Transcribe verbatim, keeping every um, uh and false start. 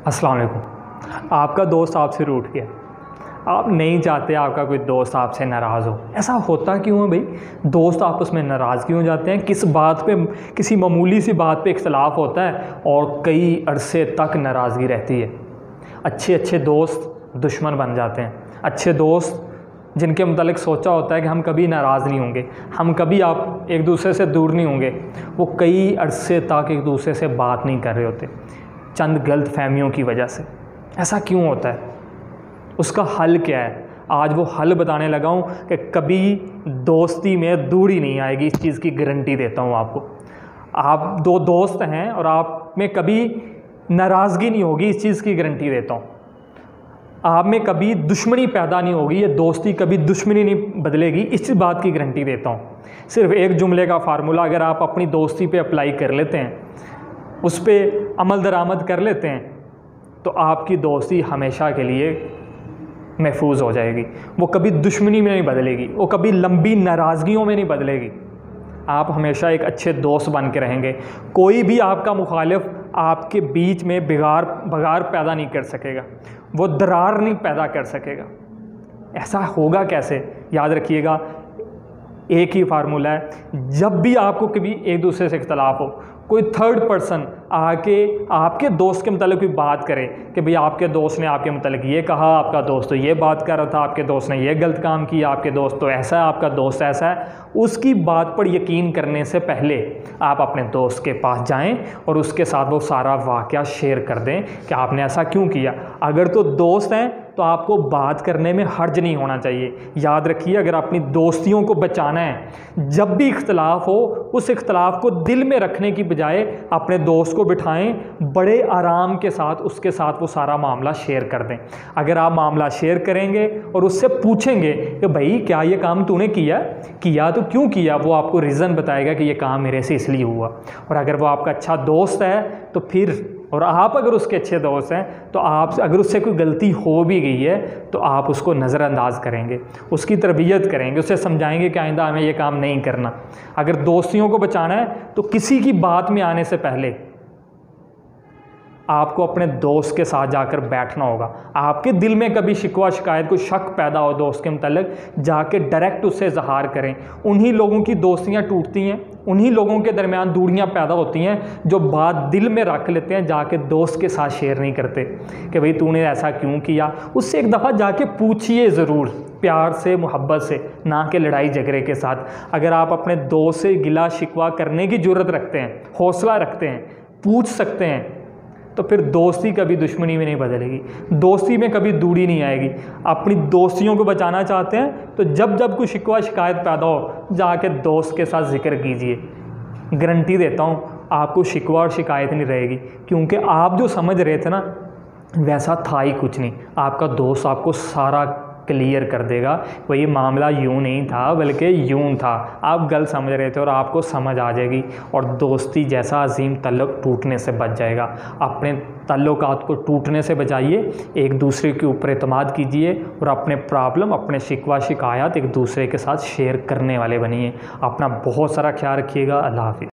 अस्सलाम वालेकुम। आपका दोस्त आपसे रूठ गया, आप नहीं चाहते आपका कोई दोस्त आपसे नाराज़ हो। ऐसा होता क्यों है भाई? दोस्त आपस में नाराज़ क्यों हो जाते हैं? किस बात पे, किसी मामूली सी बात पे इख्तलाफ होता है और कई अरसे तक नाराज़गी रहती है। अच्छे अच्छे दोस्त दुश्मन बन जाते हैं। अच्छे दोस्त जिनके मुतालिक सोचा होता है कि हम कभी नाराज़ नहीं होंगे, हम कभी आप एक दूसरे से दूर नहीं होंगे, वो कई अरसे तक एक दूसरे से बात नहीं कर रहे होते चंद गलत फहमियों की वजह से। ऐसा क्यों होता है? उसका हल क्या है? आज वो हल बताने लगा हूँ कि कभी दोस्ती में दूरी नहीं आएगी। इस चीज़ की गारंटी देता हूँ आपको। आप दो दोस्त हैं और आप में कभी नाराज़गी नहीं होगी, इस चीज़ की गारंटी देता हूँ। आप में कभी दुश्मनी पैदा नहीं होगी, ये दोस्ती कभी दुश्मनी नहीं बदलेगी, इस बात की गारंटी देता हूँ। सिर्फ एक जुमले का फार्मूला अगर आप अपनी दोस्ती पे अप्लाई कर लेते हैं, उस पर अमल दरामद कर लेते हैं, तो आपकी दोस्ती हमेशा के लिए महफूज हो जाएगी। वो कभी दुश्मनी में नहीं बदलेगी, वो कभी लंबी नाराज़गियों में नहीं बदलेगी। आप हमेशा एक अच्छे दोस्त बन के रहेंगे। कोई भी आपका मुखालिफ आपके बीच में बिगाड़ बगाड़ पैदा नहीं कर सकेगा, वो दरार नहीं पैदा कर सकेगा। ऐसा होगा कैसे? याद रखिएगा, एक ही फार्मूला है। जब भी आपको कभी एक दूसरे से इख्तलाफ हो, कोई थर्ड पर्सन आके आपके दोस्त के मतलब कोई बात करे कि भाई आपके दोस्त ने आपके मतलब ये कहा, आपका दोस्त तो ये बात कर रहा था, आपके दोस्त ने ये गलत काम किया, आपके दोस्त तो ऐसा है, आपका दोस्त ऐसा है, उसकी बात पर यकीन करने से पहले आप अपने दोस्त के पास जाएं और उसके साथ वो सारा वाक़या शेयर कर दें कि आपने ऐसा क्यों किया। अगर तो दोस्त हैं तो आपको बात करने में हर्ज नहीं होना चाहिए। याद रखिए, अगर अपनी दोस्तियों को बचाना है, जब भी इख्तलाफ हो उस इख्तलाफ को दिल में रखने की बजाय अपने दोस्त को बिठाएं, बड़े आराम के साथ उसके साथ वो सारा मामला शेयर कर दें। अगर आप मामला शेयर करेंगे और उससे पूछेंगे कि भाई क्या ये काम तूने किया किया तो क्यों किया, वो आपको रीज़न बताएगा कि ये काम मेरे से इसलिए हुआ। और अगर वो आपका अच्छा दोस्त है तो फिर, और आप अगर उसके अच्छे दोस्त हैं तो आप, अगर उससे कोई गलती हो भी गई है तो आप उसको नज़रअंदाज करेंगे, उसकी तरबियत करेंगे, उसे समझाएंगे कि आइंदा हमें ये काम नहीं करना। अगर दोस्तियों को बचाना है तो किसी की बात में आने से पहले आपको अपने दोस्त के साथ जाकर बैठना होगा। आपके दिल में कभी शिकवा शिकायत, कोई शक पैदा हो दोस्त के मतलब, जाके डायरेक्ट उससे इजहार करें। उन्हीं लोगों की दोस्तियां टूटती हैं, उन्हीं लोगों के दरमियान दूरियां पैदा होती हैं जो बात दिल में रख लेते हैं, जाके दोस्त के साथ शेयर नहीं करते कि भाई तूने ऐसा क्यों किया। उससे एक दफ़ा जाके पूछिए ज़रूर, प्यार से, मोहब्बत से, ना कि लड़ाई झगड़े के साथ। अगर आप अपने दोस्त से गिला शिकवा करने की ज़रूरत रखते हैं, हौसला रखते हैं, पूछ सकते हैं, तो फिर दोस्ती कभी दुश्मनी में नहीं बदलेगी, दोस्ती में कभी दूरी नहीं आएगी। अपनी दोस्तियों को बचाना चाहते हैं तो जब जब कोई शिकवा शिकायत पैदा हो, जाके दोस्त के साथ जिक्र कीजिए। गारंटी देता हूँ आपको शिकवा और शिकायत नहीं रहेगी, क्योंकि आप जो समझ रहे थे ना वैसा था ही कुछ नहीं। आपका दोस्त आपको सारा क्लियर कर देगा, वो ये मामला यूं नहीं था बल्कि यूं था, आप गलत समझ रहे थे, और आपको समझ आ जाएगी और दोस्ती जैसा अजीम तल्लुक टूटने से बच जाएगा। अपने तल्लुकात को टूटने से बचाइए, एक दूसरे के ऊपर एतमाद कीजिए और अपने प्रॉब्लम, अपने शिकवा शिकायत एक दूसरे के साथ शेयर करने वाले बनिए। अपना बहुत सारा ख्याल रखिएगा। अल्लाह हाफिज़।